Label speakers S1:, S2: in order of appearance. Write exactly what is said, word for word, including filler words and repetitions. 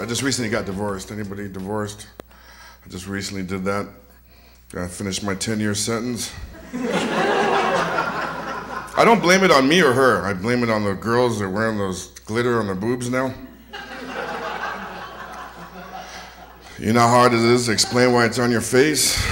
S1: I just recently got divorced. Anybody divorced? I just recently did that. I finished my ten-year sentence. I don't blame it on me or her. I blame it on the girls that are wearing those glitter on their boobs now. You know how hard it is to explain why it's on your face?